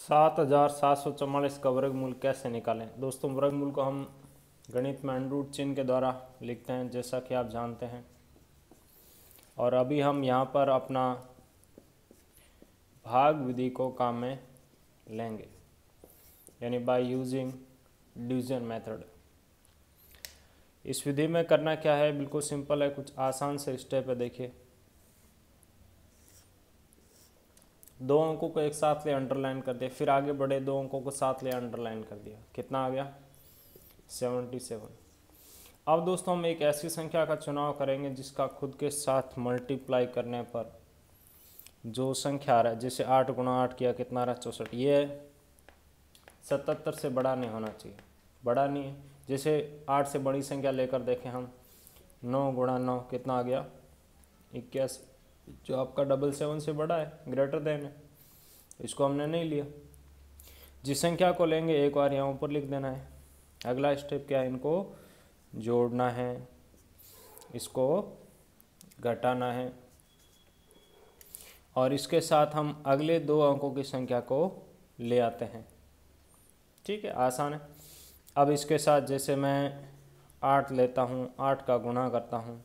7,744 का वर्गमूल कैसे निकालें। दोस्तों वर्गमूल को हम गणित में अंडर चिन्ह के द्वारा लिखते हैं, जैसा कि आप जानते हैं। और अभी हम यहाँ पर अपना भाग विधि को काम में लेंगे, यानी बाय यूजिंग डिवीजन मेथड। इस विधि में करना क्या है, बिल्कुल सिंपल है, कुछ आसान से स्टेप है। देखिए, दो अंकों को एक साथ ले अंडरलाइन कर दिया, फिर आगे बढ़े, दो अंकों को साथ ले अंडरलाइन कर दिया, कितना आ गया 77। अब दोस्तों हम एक ऐसी संख्या का चुनाव करेंगे जिसका खुद के साथ मल्टीप्लाई करने पर जो संख्या आ रहा है, जैसे 8 गुणा 8 किया, कितना रहा 64। ये 77 से बड़ा नहीं होना चाहिए, बड़ा नहीं है। जैसे 8 से बड़ी संख्या लेकर देखें हम, 9 गुणा 9 कितना आ गया 81, जो आपका 77 से बड़ा है, ग्रेटर देन है। इसको हमने नहीं लिया। जिस संख्या को लेंगे एक बार यहाँ ऊपर लिख देना है। अगला स्टेप क्या है, इनको जोड़ना है, इसको घटाना है, और इसके साथ हम अगले दो अंकों की संख्या को ले आते हैं। ठीक है, आसान है। अब इसके साथ जैसे मैं 8 लेता हूँ, 8 का गुणा करता हूँ,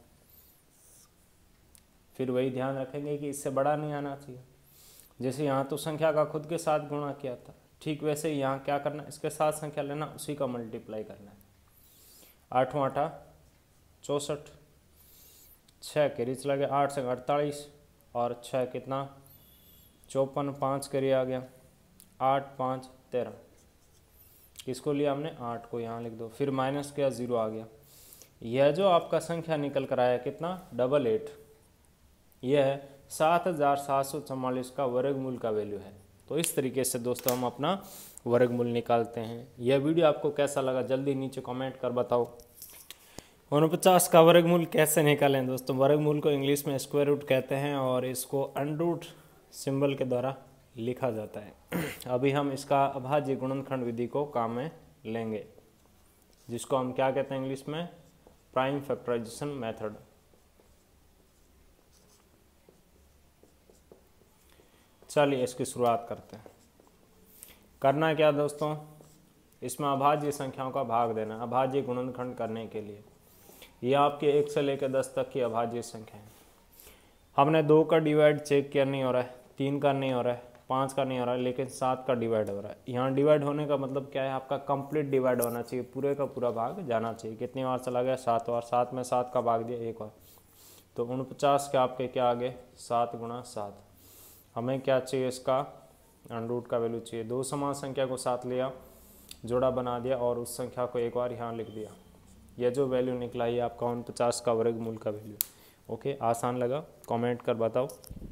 फिर वही ध्यान रखेंगे कि इससे बड़ा नहीं आना चाहिए। जैसे यहाँ तो संख्या का खुद के साथ गुणा किया था, ठीक वैसे ही यहाँ क्या करना है, इसके साथ संख्या लेना, उसी का मल्टीप्लाई करना है। 8 8 64, 6 के रीच लगे, 8 से 48, और 6 कितना 54, 5 करिए आ गया 8 5 13। किसको लिया हमने, 8 को, यहाँ लिख दो, फिर माइनस किया, 0 आ गया। यह जो आपका संख्या निकल कर आया कितना 88, यह है 7,744 का वर्गमूल का वैल्यू है। तो इस तरीके से दोस्तों हम अपना वर्गमूल निकालते हैं। यह वीडियो आपको कैसा लगा जल्दी नीचे कमेंट कर बताओ। 49 का वर्गमूल कैसे निकालें। दोस्तों वर्गमूल को इंग्लिश में स्क्वायर रूट कहते हैं और इसको अंडर रूट सिंबल के द्वारा लिखा जाता है। अभी हम इसका अभाज्य गुणनखंड विधि को काम में लेंगे, जिसको हम क्या कहते हैं इंग्लिश में, प्राइम फैक्टराइजेशन मेथड। चलिए इसकी शुरुआत करते हैं। करना क्या दोस्तों, इसमें अभाज्य संख्याओं का भाग देना। अभाज्य गुणनखंड करने के लिए ये आपके 1 से लेकर 10 तक की अभाज्य संख्या है। हमने 2 का डिवाइड चेक किया, नहीं हो रहा है, 3 का नहीं हो रहा है, 5 का नहीं हो रहा है, लेकिन 7 का डिवाइड हो रहा है। यहाँ डिवाइड होने का मतलब क्या है, आपका कंप्लीट डिवाइड होना चाहिए, पूरे का पूरा भाग जाना चाहिए। कितनी बार चला गया, 7 बार। 7 में 7 का भाग दिया एक बार, तो 49 के आपके क्या आ गए 7 गुणा 7। हमें क्या चाहिए, इसका अंडर रूट का वैल्यू चाहिए। दो समान संख्या को साथ लिया, जोड़ा बना दिया, और उस संख्या को एक बार यहाँ लिख दिया। यह जो वैल्यू निकला ये आपका 49 का वर्गमूल का वैल्यू। ओके, आसान लगा, कमेंट कर बताओ।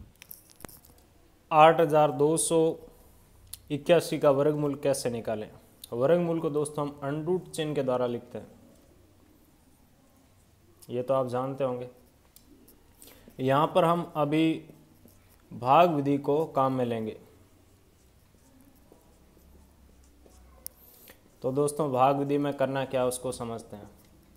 8,281 का वर्गमूल कैसे निकालें। वर्गमूल को दोस्तों हम अंडर रूट चिन्ह के द्वारा लिखते हैं, ये तो आप जानते होंगे। यहाँ पर हम अभी भाग विधि को काम में लेंगे। तो दोस्तों भाग विधि में करना क्या उसको समझते हैं।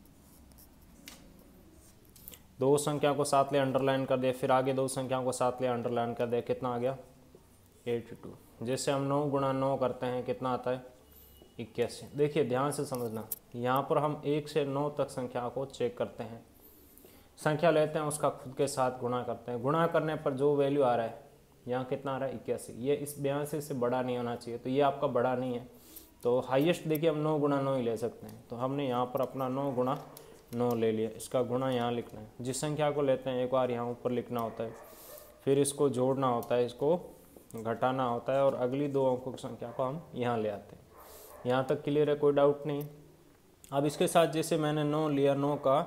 दो संख्या को साथ ले अंडरलाइन कर दिया, फिर आगे दो संख्याओं को साथ ले अंडरलाइन कर दिया, कितना आ गया 82। जैसे हम 9 गुणा 9 करते हैं, कितना आता है 81। देखिए ध्यान से समझना, यहाँ पर हम 1 से 9 तक संख्या को चेक करते हैं, संख्या लेते हैं, उसका खुद के साथ गुणा करते हैं। गुणा करने पर जो वैल्यू आ रहा है, यहाँ कितना आ रहा है 81, ये इस 82 से बड़ा नहीं होना चाहिए, तो ये आपका बड़ा नहीं है। तो हाईएस्ट देखिए हम 9 गुणा 9 ही ले सकते हैं, तो हमने यहाँ पर अपना 9 गुणा 9 ले लिया। इसका गुणा यहाँ लिखना है। जिस संख्या को लेते हैं एक बार यहाँ ऊपर लिखना होता है, फिर इसको जोड़ना होता है, इसको घटाना होता है, और अगली दो अंकों की संख्या को हम यहाँ ले आते हैं। यहाँ तक क्लियर है, कोई डाउट नहीं। अब इसके साथ जैसे मैंने 9 लिया, 9 का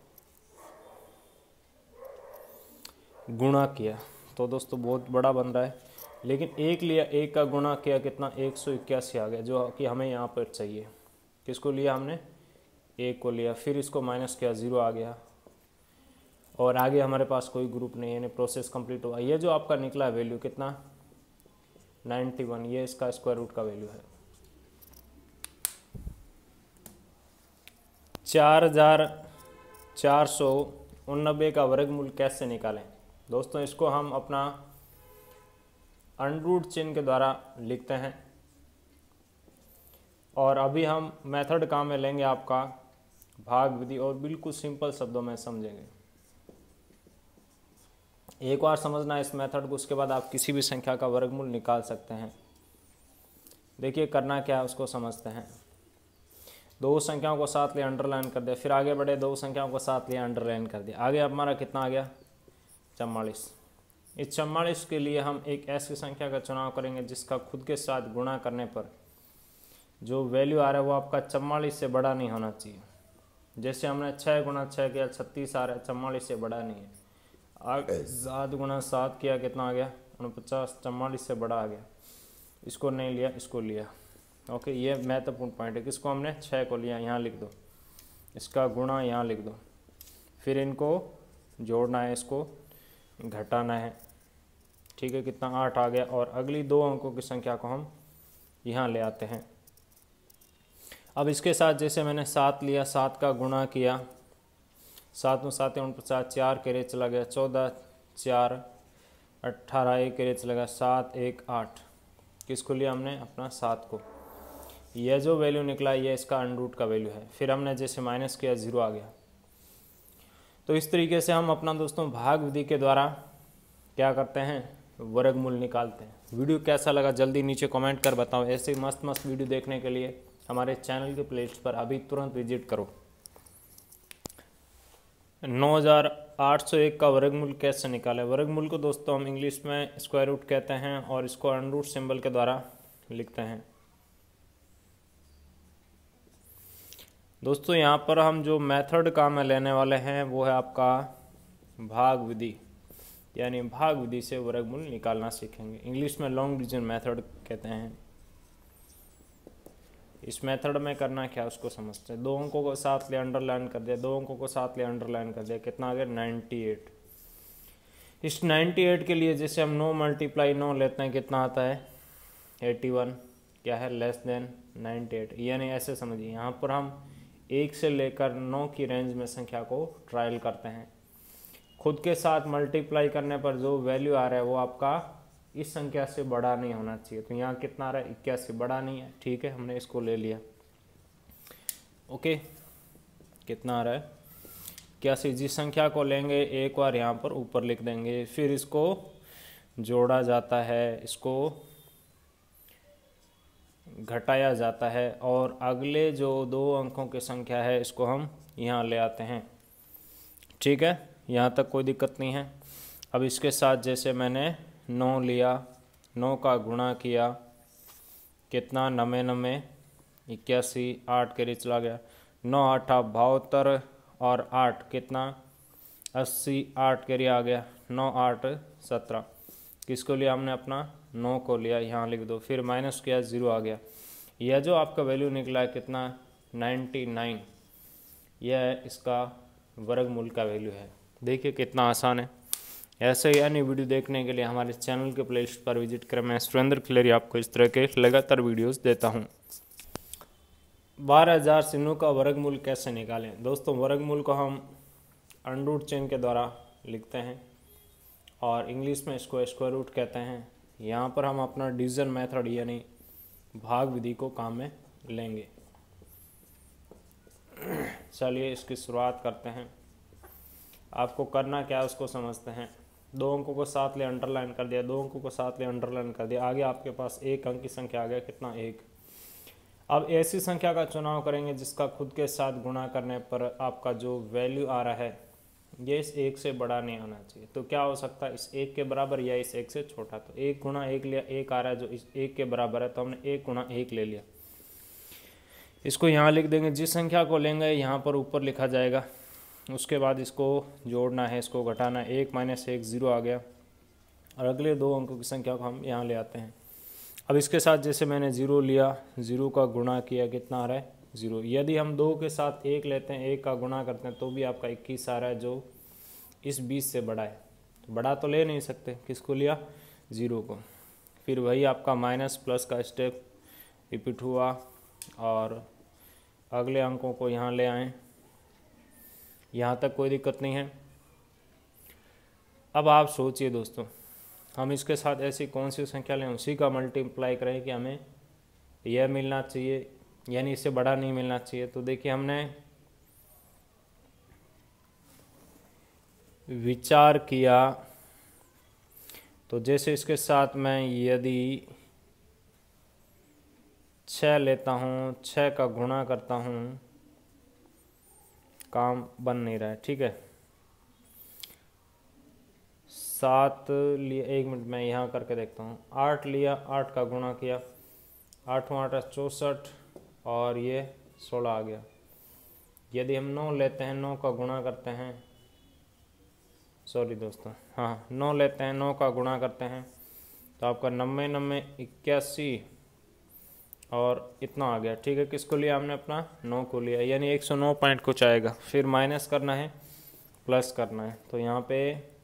गुणा किया, तो दोस्तों बहुत बड़ा बन रहा है, लेकिन 1 लिया, 1 का गुणा किया, कितना 181 आ गया, जो कि हमें यहाँ पर चाहिए। किसको लिया हमने, 1 को लिया, फिर इसको माइनस किया, 0 आ गया, और आगे हमारे पास कोई ग्रुप नहीं है, यानी प्रोसेस कंप्लीट हुआ। ये जो आपका निकला वैल्यू कितना 91, ये इसका स्क्वायर रूट का वैल्यू है। 4,489 का वर्गमूल कैसे निकालें। दोस्तों इसको हम अपना अंडर रूट चिन्ह के द्वारा लिखते हैं। और अभी हम मेथड काम में लेंगे आपका भाग विधि, और बिल्कुल सिंपल शब्दों में समझेंगे। एक बार समझना इस मेथड को, उसके बाद आप किसी भी संख्या का वर्गमूल निकाल सकते हैं। देखिए करना क्या है उसको समझते हैं। दो संख्याओं को साथ लिया, अंडरलाइन कर दिया, फिर आगे बढ़े, दो संख्याओं को साथ लिया, अंडरलाइन कर दिया। आगे हमारा कितना आ गया? 44। इस 44 के लिए हम एक ऐसी संख्या का चुनाव करेंगे जिसका खुद के साथ गुणा करने पर जो वैल्यू आ रहा है वो आपका 44 से बड़ा नहीं होना चाहिए। जैसे हमने 6 गुणा 6 किया, 36 आ रहा है, 44 से बड़ा नहीं है। 7 गुणा 7 किया, कितना आ गया? 49, 44 से बड़ा आ गया। इसको नहीं लिया, इसको लिया। ओके, ये महत्वपूर्ण पॉइंट है। किसको हमने? 6 को लिया, यहाँ लिख दो, इसका गुणा यहाँ लिख दो, फिर इनको जोड़ना है, इसको घटाना है। ठीक है, कितना? 8 आ गया। और अगली 2 अंकों की संख्या को हम यहाँ ले आते हैं। अब इसके साथ जैसे मैंने 7 लिया, 7 का गुणा किया, 7 में 7 49, 4 के रेत चला गया, 14 4 18, 1 के रेत चला गया, 7 1 8। किसको लिया हमने? अपना 7 को। यह जो वैल्यू निकला ये इसका अंडरूट का वैल्यू है। फिर हमने जैसे माइनस किया, 0 आ गया। तो इस तरीके से हम अपना दोस्तों भाग विधि के द्वारा क्या करते हैं? वर्गमूल निकालते हैं। वीडियो कैसा लगा जल्दी नीचे कमेंट कर बताओ। ऐसे मस्त मस्त वीडियो देखने के लिए हमारे चैनल के प्लेलिस्ट पर अभी तुरंत विजिट करो। 9801 का वर्गमूल कैसे निकालें? वर्गमूल को दोस्तों हम इंग्लिश में स्क्वायर रूट कहते हैं और इसको अंडरूट सिंबल के द्वारा लिखते हैं। दोस्तों यहाँ पर हम जो मेथड काम में लेने वाले हैं वो है आपका भाग विधि, यानी भाग विधि से वर्गमूल निकालना सीखेंगे। इंग्लिश में लॉन्ग डिवीजन मेथड कहते हैं। इस मेथड में करना क्या उसको समझते हैं। 2 अंकों को साथ ले, अंडरलाइन कर दिया, 2 अंकों को साथ ले, अंडरलाइन कर दिया, कितना आ गया? 98। इस 98 के लिए जैसे हम 9 × 9 लेते हैं, कितना आता है? 81। क्या है? Less than 98। यानी ऐसे समझिए, यहाँ पर हम 1 से लेकर 9 की रेंज में संख्या को ट्रायल करते हैं। खुद के साथ मल्टीप्लाई करने पर जो वैल्यू आ रहा है वो आपका इस संख्या से बड़ा नहीं होना चाहिए। तो यहाँ कितना आ रहा है? 81, बड़ा नहीं है। ठीक है, हमने इसको ले लिया। ओके, कितना आ रहा है? 81। जिस संख्या को लेंगे एक बार यहाँ पर ऊपर लिख देंगे, फिर इसको जोड़ा जाता है, इसको घटाया जाता है, और अगले जो 2 अंकों की संख्या है इसको हम यहाँ ले आते हैं। ठीक है, यहाँ तक कोई दिक्कत नहीं है। अब इसके साथ जैसे मैंने 9 लिया, 9 का गुणा किया, कितना? 99 81, 8 के लिए चला गया, 9 8 72 और 8 कितना? 80, 8 के लिए आ गया, 9 8 17। किसको लिया हमने? अपना 9 को लिया, यहाँ लिख दो, फिर माइनस किया, 0 आ गया। यह जो आपका वैल्यू निकला है कितना? 99। यह इसका वर्गमूल का वैल्यू है। देखिए कितना आसान है। ऐसे ही अन्य वीडियो देखने के लिए हमारे चैनल के प्लेलिस्ट पर विजिट करें। मैं सुरेंद्र खिलेरी आपको इस तरह के लगातार वीडियोस देता हूं। 12,000 चिन्हों का वर्गमूल कैसे निकालें? दोस्तों वर्गमूल को हम अंडरूट चेन के द्वारा लिखते हैं और इंग्लिश में इसको स्क्वायर रूट कहते हैं। यहाँ पर हम अपना डिवीजन मेथड यानी भाग विधि को काम में लेंगे। चलिए इसकी शुरुआत करते हैं। आपको करना क्या है उसको समझते हैं। 2 अंकों को साथ ले, अंडरलाइन कर दिया, 2 अंकों को साथ ले, अंडरलाइन कर दिया। आगे आपके पास 1 अंक की संख्या आ गया, कितना? 1। अब ऐसी संख्या का चुनाव करेंगे जिसका खुद के साथ गुणा करने पर आपका जो वैल्यू आ रहा है ये इस 1 से बड़ा नहीं आना चाहिए। तो क्या हो सकता है? इस 1 के बराबर या इस 1 से छोटा। तो 1 गुणा 1 लिया, 1 आ रहा है जो इस 1 के बराबर है, तो हमने 1 गुणा 1 ले लिया। इसको यहाँ लिख देंगे। जिस संख्या को लेंगे यहाँ पर ऊपर लिखा जाएगा। उसके बाद इसको जोड़ना है, इसको घटाना है। 1 - 1 0 आ गया, और अगले 2 अंकों की संख्या को हम यहाँ ले आते हैं। अब इसके साथ जैसे मैंने 0 लिया, 0 का गुणा किया, कितना आ रहा है? 0। यदि हम 2 के साथ 1 लेते हैं, 1 का गुणा करते हैं, तो भी आपका 21 आ रहा है जो इस 20 से बड़ा है। तो बड़ा तो ले नहीं सकते, किसको लिया? 0 को। फिर वही आपका माइनस प्लस का स्टेप रिपीट हुआ और अगले अंकों को यहाँ ले आएँ। यहाँ तक कोई दिक्कत नहीं है। अब आप सोचिए दोस्तों, हम इसके साथ ऐसी कौन सी संख्या लें, उसी का मल्टीप्लाई करें कि हमें यह मिलना चाहिए यानी इससे बड़ा नहीं मिलना चाहिए। तो देखिए हमने विचार किया, तो जैसे इसके साथ मैं यदि 6 लेता हूँ, 6 का गुणा करता हूँ, काम बन नहीं रहा है, ठीक है। 7 लिया, 1 मिनट मैं यहाँ करके देखता हूँ। 8 लिया, 8 का गुणा किया, 8 8 64 और ये 16 आ गया। यदि हम 9 लेते हैं, 9 का गुणा करते हैं, सॉरी दोस्तों, हाँ 9 लेते हैं, 9 का गुणा करते हैं, तो आपका 90 90 81 और इतना आ गया, ठीक है। किसको लिया हमने? अपना 9 को लिया, यानी 109 पॉइंट कुछ आएगा। फिर माइनस करना है, प्लस करना है, तो यहाँ पे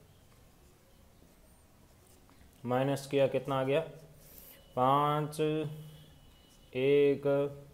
माइनस किया, कितना आ गया? 5 1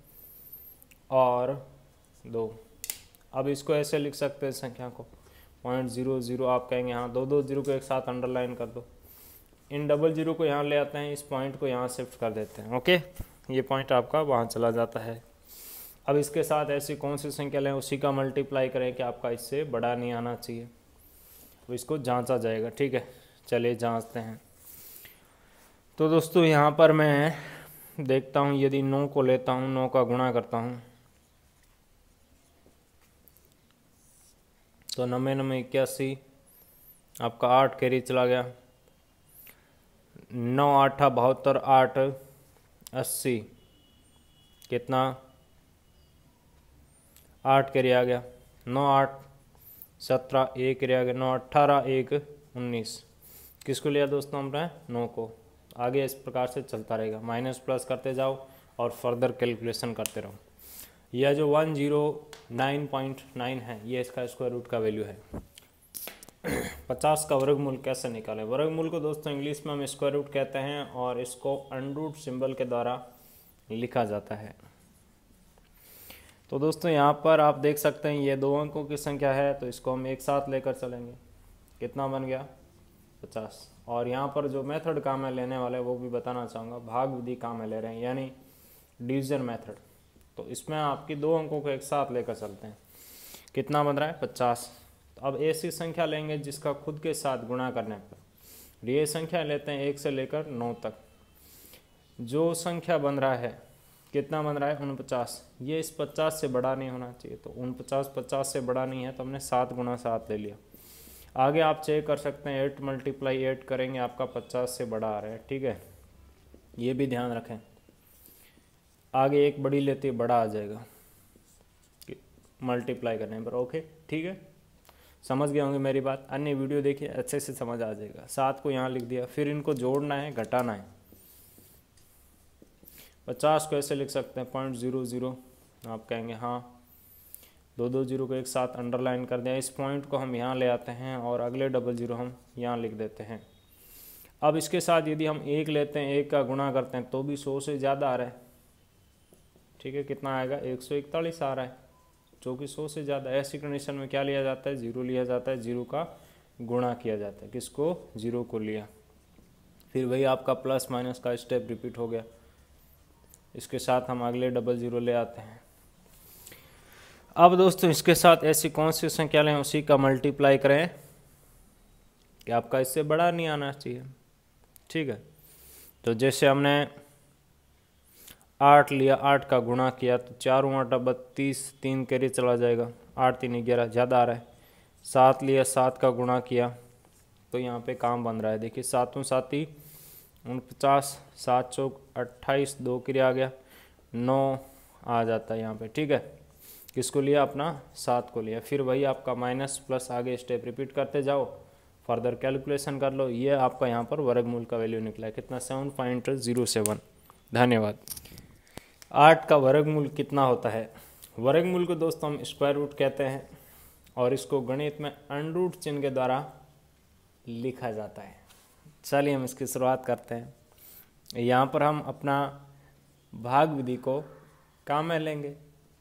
और 2। अब इसको ऐसे लिख सकते हैं संख्या को 0.00, आप कहेंगे हाँ 2 0 को एक साथ अंडरलाइन कर दो। इन डबल जीरो को यहाँ ले आते हैं, इस पॉइंट को यहाँ शिफ्ट कर देते हैं, ओके। ये पॉइंट आपका वहाँ चला जाता है। अब इसके साथ ऐसी कौन सी संख्या लें, उसी का मल्टीप्लाई करें कि आपका इससे बड़ा नहीं आना चाहिए, तो इसको जांचा जाएगा, ठीक है। चलिए जांचते हैं। तो दोस्तों यहाँ पर मैं देखता हूँ, यदि 9 को लेता हूँ, 9 का गुणा करता हूँ, तो 90 90 81, आपका 8 कैरी चला गया, 9 8 72 8 80, कितना? 8 कैरी आ गया, 9 8 17 1 कैरी आ गया, 9 18 1 19। किसको लिया दोस्तों हमने? 9 को। आगे इस प्रकार से चलता रहेगा, माइनस प्लस करते जाओ और फर्दर कैलकुलेशन करते रहो। यह जो 109.9 है, ये इसका स्क्वायर रूट का वैल्यू है। 50 का वर्गमूल कैसे निकालें? वर्गमूल को दोस्तों इंग्लिश में हम स्क्वायर रूट कहते हैं और इसको अंडरूट सिंबल के द्वारा लिखा जाता है। तो दोस्तों यहाँ पर आप देख सकते हैं ये 2 अंकों की संख्या है, तो इसको हम एक साथ लेकर चलेंगे। कितना बन गया? 50। और यहाँ पर जो मेथड काम है लेने वाले, वो भी बताना चाहूँगा। भाग विधि काम है ले रहे हैं, यानी डिवीजन मेथड। तो इसमें आपकी 2 अंकों को एक साथ लेकर चलते हैं। कितना बन रहा है? 50। तो अब ऐसी संख्या लेंगे जिसका खुद के साथ गुणा करने पर, ये संख्या लेते हैं 1 से लेकर 9 तक। जो संख्या बन रहा है, कितना बन रहा है? 49। ये इस 50 से बड़ा नहीं होना चाहिए, तो 49 50 से बड़ा नहीं है, तो हमने 7 गुणा 7 ले लिया। आगे आप चेक कर सकते हैं, 8 × 8 करेंगे, आपका 50 से बड़ा आ रहा है, ठीक है। ये भी ध्यान रखें, आगे एक बड़ी लेते ही बड़ा आ जाएगा मल्टीप्लाई करने पर, ओके, ठीक है। समझ गए होंगे मेरी बात। अन्य वीडियो देखिए, अच्छे से समझ आ जाएगा। 7 को यहाँ लिख दिया, फिर इनको जोड़ना है, घटाना है। 50 को ऐसे लिख सकते हैं 0.00, आप कहेंगे हाँ 2 0 को एक साथ अंडरलाइन कर दिया। इस पॉइंट को हम यहाँ ले आते हैं और अगले 00 हम यहाँ लिख देते हैं। अब इसके साथ यदि हम 1 लेते हैं, 1 का गुणा करते हैं, तो भी 100 से ज़्यादा आ रहा है, ठीक है। कितना आएगा? 141 आ रहा है, जो कि 100 से ज़्यादा। ऐसी कंडीशन में क्या लिया जाता है? 0 लिया जाता है, 0 का गुणा किया जाता है। किसको? 0 को लिया। फिर वही आपका प्लस माइनस का स्टेप रिपीट हो गया। इसके साथ हम अगले 00 ले आते हैं। अब दोस्तों इसके साथ ऐसी कौन सी संख्या लें, उसी का मल्टीप्लाई करें कि आपका इससे बड़ा नहीं आना चाहिए, ठीक है। तो जैसे हमने 8 लिया, 8 का गुणा किया, तो 4 8 32, 3 कैरी चला जाएगा, 8 3 11, ज़्यादा आ रहा है। 7 लिया, 7 का गुणा किया, तो यहाँ पे काम बन रहा है। देखिए 7 7 49, 7 चौक 28, 2 कैरी आ गया, 9 आ जाता है यहाँ पे, ठीक है। किसको लिया? अपना 7 को लिया। फिर वही आपका माइनस प्लस आगे स्टेप रिपीट करते जाओ, फर्दर कैलकुलेशन कर लो। ये आपका यहाँ पर वर्गमूल का वैल्यू निकला है, कितना? 7.07। धन्यवाद। 8 का वर्गमूल कितना होता है? वर्गमूल को दोस्तों हम स्क्वायर रूट कहते हैं और इसको गणित में अंडरूट चिन्ह के द्वारा लिखा जाता है। चलिए हम इसकी शुरुआत करते हैं। यहाँ पर हम अपना भाग विधि को काम में लेंगे,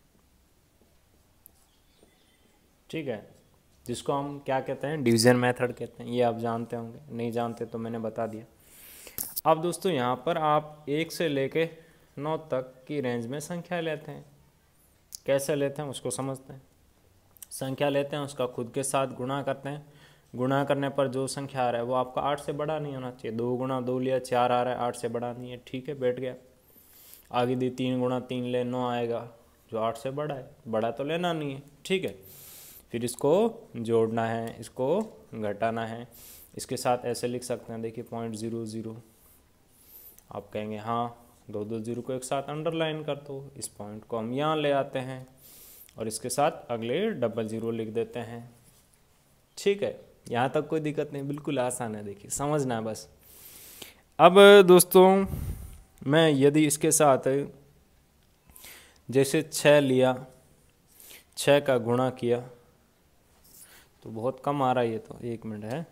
ठीक है, जिसको हम क्या कहते हैं? डिवीजन मेथड कहते हैं। ये आप जानते होंगे, नहीं जानते तो मैंने बता दिया। अब दोस्तों यहाँ पर आप 1 से लेके 9 तक की रेंज में संख्या लेते हैं। कैसे लेते हैं उसको समझते हैं। संख्या लेते हैं, उसका खुद के साथ गुणा करते हैं। गुणा करने पर जो संख्या आ रहा है वो आपका 8 से बड़ा नहीं होना चाहिए। 2 गुणा 2 लिया 4 आ रहा है, 8 से बड़ा नहीं है, ठीक है, बैठ गया। आगे दी 3 गुणा 3 ले 9 आएगा, जो 8 से बड़ा है, बड़ा तो लेना नहीं है, ठीक है। फिर इसको जोड़ना है, इसको घटाना है। इसके साथ ऐसे लिख सकते हैं, देखिए 0.00। आप कहेंगे हाँ, 2 0 को एक साथ अंडरलाइन कर दो। इस पॉइंट को हम यहाँ ले आते हैं और इसके साथ अगले 00 लिख देते हैं, ठीक है। यहाँ तक कोई दिक्कत नहीं, बिल्कुल आसान है, देखिए समझना है बस। अब दोस्तों मैं यदि इसके साथ जैसे 6 लिया, 6 का गुणा किया तो बहुत कम आ रहा है ये तो, 1 मिनट है।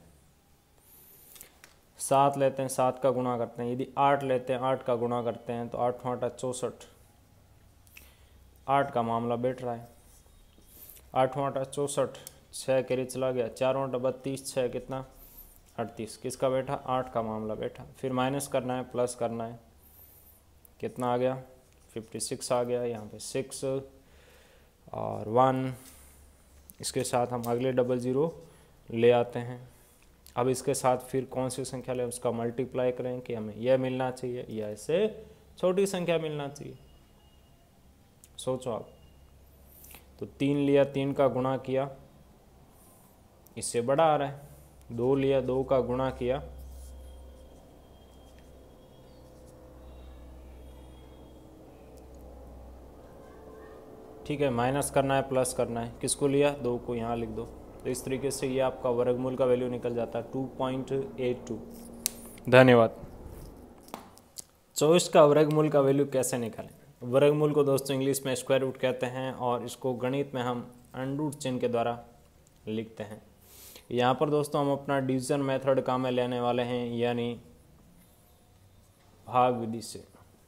7 लेते हैं, 7 का गुणा करते हैं। यदि 8 लेते हैं, 8 का गुणा करते हैं तो 8 8 64, 8 का मामला बैठ रहा है। 8 8 64, 6 कैरी चला गया, 4 8 32, 6 कितना 38, किसका बैठा 8 का मामला बैठा। फिर माइनस करना है, प्लस करना है, कितना आ गया 56 आ गया। यहाँ पे 6 और 1, इसके साथ हम अगले 00 ले आते हैं। अब इसके साथ फिर कौन सी संख्या लें, उसका मल्टीप्लाई करें कि हमें यह मिलना चाहिए या इससे छोटी संख्या मिलना चाहिए। सोचो आप। तो 3 लिया, 3 का गुणा किया, इससे बड़ा आ रहा है। 2 लिया, 2 का गुणा किया, ठीक है, माइनस करना है, प्लस करना है। किसको लिया, 2 को, यहाँ लिख दो। तो इस तरीके से ये आपका वर्गमूल का वैल्यू निकल जाता है 2.82। धन्यवाद। 24 का वर्गमूल का वैल्यू कैसे निकालें? वर्गमूल को दोस्तों इंग्लिश में स्क्वायर रूट कहते हैं और इसको गणित में हम अंडर चिन्ह के द्वारा लिखते हैं। यहाँ पर दोस्तों हम अपना डिवीजन मेथड काम में लेने वाले हैं, यानी भाग विधि से।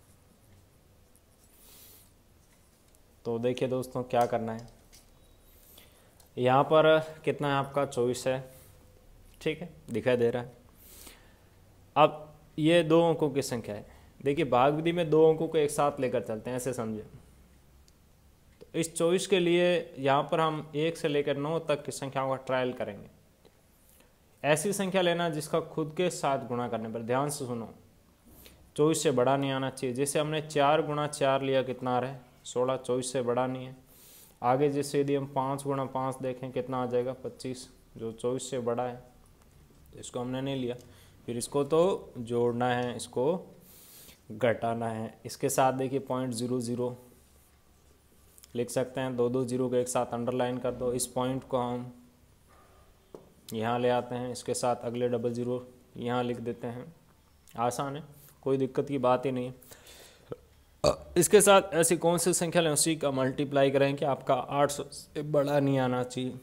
तो देखिए दोस्तों क्या करना है। यहाँ पर कितना है आपका 24 है, ठीक है, दिखाई दे रहा है। अब ये 2 अंकों की संख्या है। देखिए भाग विधि में 2 अंकों को एक साथ लेकर चलते हैं, ऐसे समझे। तो इस 24 के लिए यहाँ पर हम 1 से लेकर 9 तक की संख्याओं का ट्रायल करेंगे। ऐसी संख्या लेना जिसका खुद के साथ गुणा करने पर, ध्यान से सुनो, 24 से बड़ा नहीं आना चाहिए। जैसे हमने 4 गुणा 4 लिया, कितना आ रहा है 16, 24 से बड़ा नहीं है। आगे जैसे यदि हम 5 गुणा 5 देखें, कितना आ जाएगा 25, जो 24 से बड़ा है, तो इसको हमने नहीं लिया। फिर इसको तो जोड़ना है, इसको घटाना है। इसके साथ देखिए 0.00 लिख सकते हैं, 2 0 को एक साथ अंडरलाइन कर दो। इस पॉइंट को हम यहाँ ले आते हैं, इसके साथ अगले 00 यहाँ लिख देते हैं। आसान है, कोई दिक्कत की बात ही नहीं। इसके साथ ऐसी कौन सी संख्या लें, उसी का मल्टीप्लाई करें कि आपका 800 से बड़ा नहीं आना चाहिए।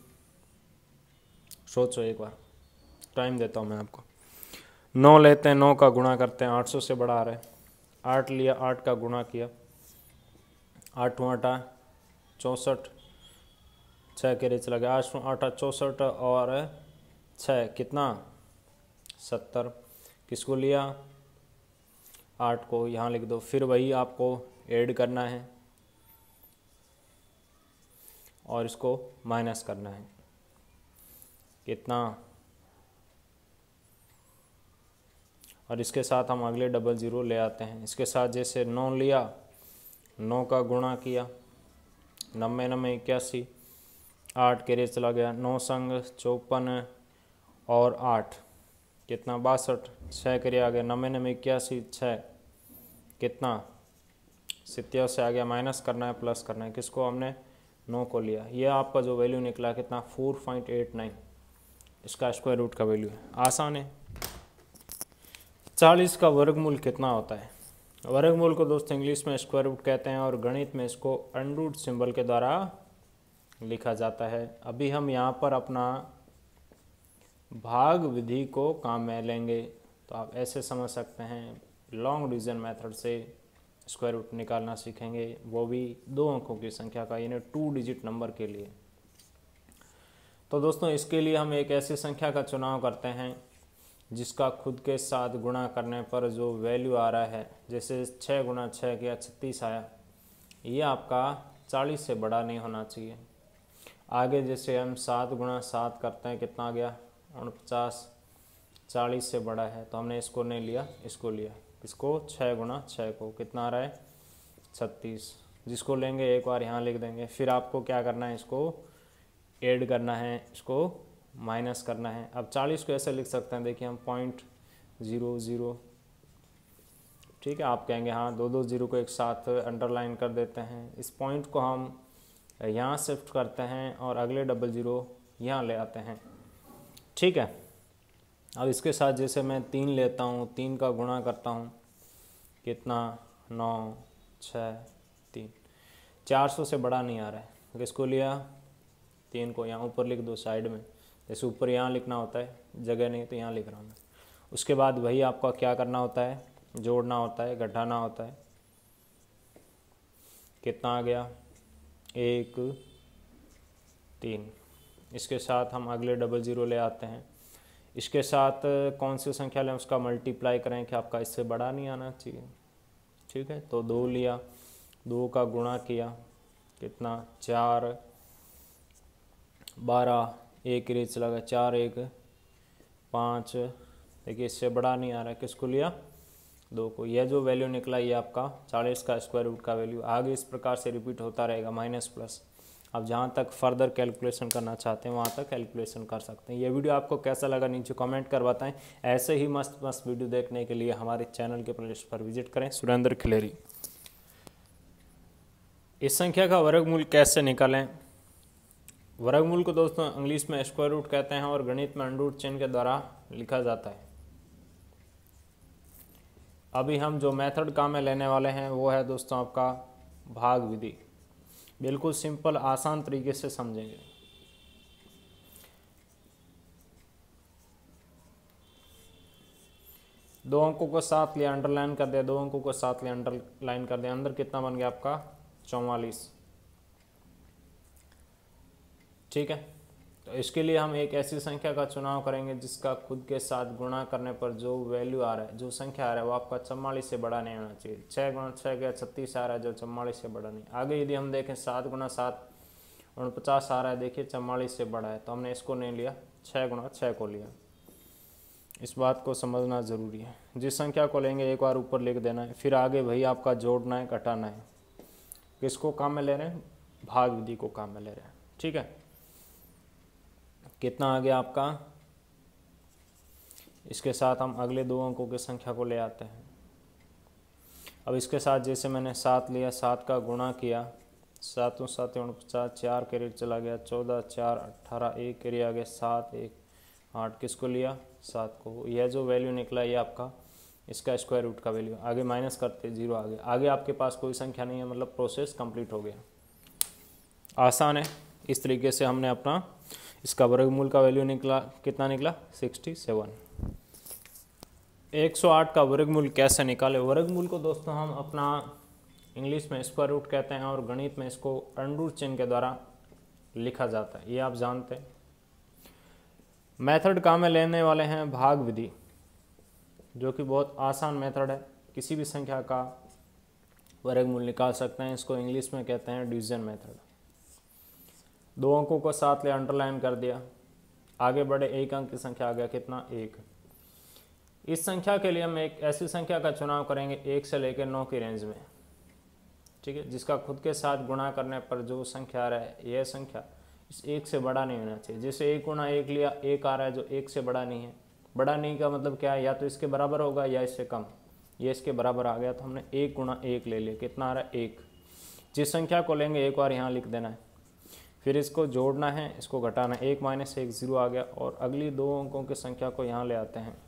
सोचो एक बार, टाइम देता हूँ मैं आपको। 9 लेते हैं, 9 का गुणा करते हैं, 800 से बड़ा आ रहा है। 8 लिया, 8 का गुणा किया, 8 8 64, 6 के रेच लगे, 8 8 64 और 6 कितना 70, किसको लिया 8 को, यहाँ लिख दो। फिर वही आपको ऐड करना है और इसको माइनस करना है, कितना, और इसके साथ हम अगले 00 ले आते हैं। इसके साथ जैसे 9 लिया, 9 का गुणा किया, 90 9 81, 8 के रेच चला गया, 9 संग 54 और 8 कितना 62, 6 के आ गया, 90 9 81, 6 कितना 87 आ गया। माइनस करना है, प्लस करना है, किसको हमने 9 को लिया। ये आपका जो वैल्यू निकला कितना 4.89, इसका स्क्वायर रूट का वैल्यू है। आसान है। 40 का वर्गमूल कितना होता है? वर्गमूल को दोस्तों इंग्लिश में स्क्वायर रूट कहते हैं और गणित में इसको अंडर रूट सिंबल के द्वारा लिखा जाता है। अभी हम यहाँ पर अपना भाग विधि को काम में लेंगे, तो आप ऐसे समझ सकते हैं, लॉन्ग डिवीजन मेथड से स्क्वायर रूट निकालना सीखेंगे, वो भी 2 अंकों की संख्या का, यानी 2 डिजिट नंबर के लिए। तो दोस्तों इसके लिए हम एक ऐसी संख्या का चुनाव करते हैं जिसका खुद के साथ गुणा करने पर जो वैल्यू आ रहा है, जैसे 6 गुणा 6 किया 36 आया, ये आपका 40 से बड़ा नहीं होना चाहिए। आगे जैसे हम 7 गुणा 7 करते हैं, कितना आ गया 49, 40 से बड़ा है, तो हमने इसको नहीं लिया, इसको लिया। इसको 6 गुणा 6 को कितना आ रहा है 36, जिसको लेंगे एक बार यहाँ लिख देंगे। फिर आपको क्या करना है, इसको ऐड करना है, इसको माइनस करना है। अब 40 को ऐसे लिख सकते हैं, देखिए हम 0.00, ठीक है। आप कहेंगे हाँ 2 0 को एक साथ अंडरलाइन कर देते हैं। इस पॉइंट को हम यहाँ शिफ्ट करते हैं और अगले 00 यहाँ ले आते हैं, ठीक है। अब इसके साथ जैसे मैं 3 लेता हूँ, 3 का गुणा करता हूँ, कितना 9 6 3, 400 से बड़ा नहीं आ रहा है। किसको लिया 3 को, यहाँ ऊपर लिख दो साइड में, जैसे ऊपर यहाँ लिखना होता है, जगह नहीं तो यहाँ लिख रहा हूँ मैं। उसके बाद वही आपका क्या करना होता है, जोड़ना होता है, घटाना होता है। कितना आ गया 1 3। इसके साथ हम अगले 00 ले आते हैं। इसके साथ कौन सी संख्या लें, उसका मल्टीप्लाई करें कि आपका इससे बड़ा नहीं आना चाहिए, ठीक है। तो 2 लिया, 2 का गुणा किया, कितना 4 12, 1 रीच लगा, 4 1 5। देखिए इससे बड़ा नहीं आ रहा है, किसको लिया 2 को। यह जो वैल्यू निकला ये आपका 40 का स्क्वायर रूट का वैल्यू। आगे इस प्रकार से रिपीट होता रहेगा, माइनस प्लस। अब जहाँ तक फर्दर कैलकुलेशन करना चाहते हैं वहाँ तक कैलकुलेशन कर सकते हैं। ये वीडियो आपको कैसा लगा नीचे कमेंट कर बताएं। ऐसे ही मस्त मस्त वीडियो देखने के लिए हमारे चैनल के प्लेलिस्ट पर विजिट करें। सुरेंद्र खिलेरी। इस संख्या का वर्गमूल कैसे निकालें। वर्गमूल को दोस्तों इंग्लिश में स्क्वायर रूट कहते हैं और गणित में अंडर रूट चिन्ह के द्वारा लिखा जाता है। अभी हम जो मेथड काम में लेने वाले हैं वो है दोस्तों आपका भाग विधि। बिल्कुल सिंपल आसान तरीके से समझेंगे। दो अंकों को साथ लिया, अंडरलाइन कर दिया, 2 अंकों को साथ लिया, अंडरलाइन कर दिया। अंदर कितना बन गया आपका 44, ठीक है। तो इसके लिए हम एक ऐसी संख्या का चुनाव करेंगे जिसका खुद के साथ गुणा करने पर जो वैल्यू आ रहा है, जो संख्या आ रहा है वो आपका 44 से बड़ा नहीं होना चाहिए। 6 गुणा 6 का 36 आ रहा है, जो 44 से बड़ा नहीं। आगे यदि हम देखें 7 गुणा 7 49 आ रहा है, देखिए 44 से बड़ा है, तो हमने इसको नहीं लिया, 6 गुणा 6 को लिया। इस बात को समझना ज़रूरी है। जिस संख्या को लेंगे एक बार ऊपर लिख देना है, फिर आगे वही आपका जोड़ना है, घटाना है। किसको काम में ले रहे हैं, भाग विधि को काम में ले रहे हैं, ठीक है। कितना आ गया आपका। इसके साथ हम अगले 2 अंकों की संख्या को ले आते हैं। अब इसके साथ जैसे मैंने 7 लिया, 7 का गुणा किया, 7 7 49, 4 कैरी चला गया, 14 4 18, 1 कैरी आ गया, 7 1 8। किसको लिया 7 को। यह जो वैल्यू निकला ये आपका इसका स्क्वायर रूट का वैल्यू। आगे माइनस करते 0 आ गया। आगे आपके पास कोई संख्या नहीं है, मतलब प्रोसेस कंप्लीट हो गया। आसान है। इस तरीके से हमने अपना इसका वर्गमूल का वैल्यू निकला, कितना निकला 67। 108 का वर्गमूल कैसे निकाले। वर्गमूल को दोस्तों हम अपना इंग्लिश में स्क्वायर रूट कहते हैं और गणित में इसको अंडर रूट चिन्ह के द्वारा लिखा जाता है, ये आप जानते हैं। मेथड काम में लेने वाले हैं भाग विधि, जो कि बहुत आसान मेथड है। किसी भी संख्या का वर्गमूल निकाल सकते हैं। इसको इंग्लिश में कहते हैं डिवीजन मेथड। 2 अंकों को साथ ले, अंडरलाइन कर दिया, आगे बढ़े, 1 अंक की संख्या आ गया, कितना 1। इस संख्या के लिए हम एक ऐसी संख्या का चुनाव करेंगे 1 से लेकर 9 की रेंज में, ठीक है, जिसका खुद के साथ गुणा करने पर जो संख्या आ रहा है यह संख्या इस 1 से बड़ा नहीं होना चाहिए। जैसे 1 गुणा 1 लिया, 1 आ रहा है जो 1 से बड़ा नहीं है। बड़ा नहीं का मतलब क्या है, या तो इसके बराबर होगा या इससे कम। ये इसके बराबर आ गया तो हमने 1 गुणा 1 ले लिया, कितना आ रहा है 1। जिस संख्या को लेंगे एक बार यहाँ लिख देना है, फिर इसको जोड़ना है, इसको घटाना है। 1 - 1 0 आ गया और अगली 2 अंकों की संख्या को यहाँ ले आते हैं।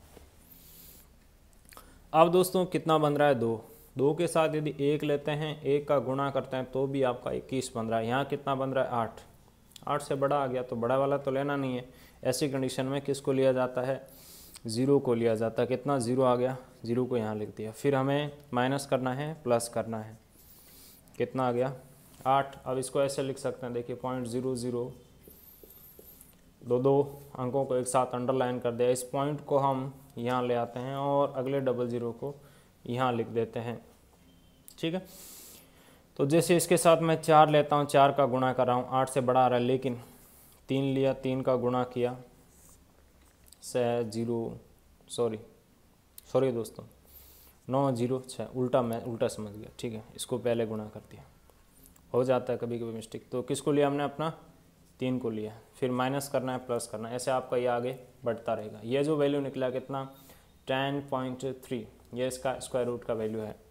अब दोस्तों कितना बन रहा है 2। 2 के साथ यदि 1 लेते हैं, 1 का गुणा करते हैं तो भी आपका 21 बन रहा है। यहाँ कितना बन रहा है 8। 8 से बड़ा आ गया तो बड़ा वाला तो लेना नहीं है। ऐसी कंडीशन में किसको लिया जाता है, 0 को लिया जाता है। कितना 0 आ गया, 0 को यहाँ लिख दिया। फिर हमें माइनस करना है, प्लस करना है। कितना आ गया 8। अब इसको ऐसे लिख सकते हैं, देखिए 0.00, 2 अंकों को एक साथ अंडरलाइन कर दिया। इस पॉइंट को हम यहाँ ले आते हैं और अगले डबल ज़ीरो को यहाँ लिख देते हैं। ठीक है, तो जैसे इसके साथ मैं 4 लेता हूँ, 4 का गुणा कर रहा हूँ, 8 से बड़ा आ रहा है, लेकिन 3 लिया, 3 का गुणा किया से 0, सॉरी दोस्तों, 9 0 6, मैं उल्टा समझ गया। ठीक है, इसको पहले गुणा कर दिया, हो जाता है कभी कभी मिस्टेक। तो किसको लिया हमने, अपना 3 को लिया, फिर माइनस करना है, प्लस करना है, ऐसे आपका ये आगे बढ़ता रहेगा। ये जो वैल्यू निकला कितना, 10.3, ये इसका स्क्वायर रूट का वैल्यू है।